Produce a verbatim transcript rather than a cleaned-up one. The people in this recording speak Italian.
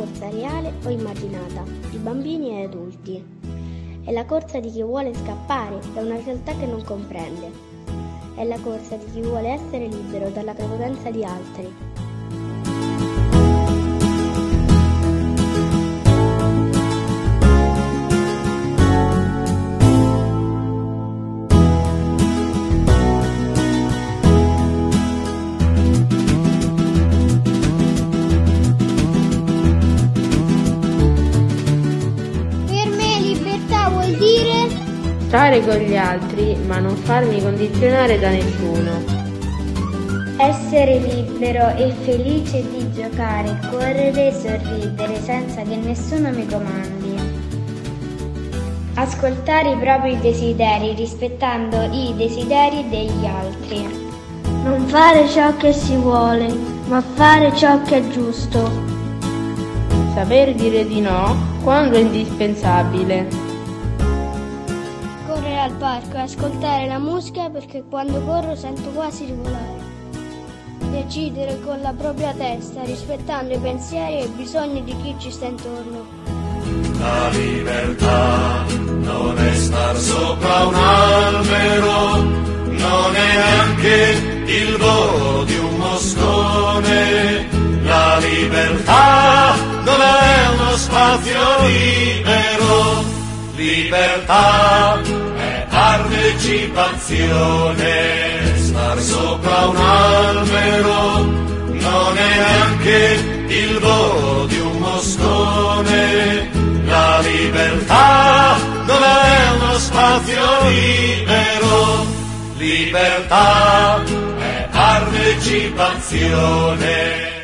corsa reale o immaginata, di bambini e adulti. È la corsa di chi vuole scappare da una realtà che non comprende. È la corsa di chi vuole essere libero dalla prepotenza di altri. Stare con gli altri, ma non farmi condizionare da nessuno. Essere libero e felice di giocare, correre e sorridere senza che nessuno mi comandi. Ascoltare i propri desideri rispettando i desideri degli altri. Non fare ciò che si vuole, ma fare ciò che è giusto. Saper dire di no quando è indispensabile. Correre al parco e ascoltare la musica perché quando corro sento quasi di volare. Decidere con la propria testa, rispettando i pensieri e i bisogni di chi ci sta intorno. La libertà non è star sopra un albero, non è neanche il volo di un moscone. La libertà non è uno spazio libero, libertà è partecipazione. Star sopra un albero non è neanche il volo di un moscone. La libertà non è uno spazio libero, libertà è partecipazione.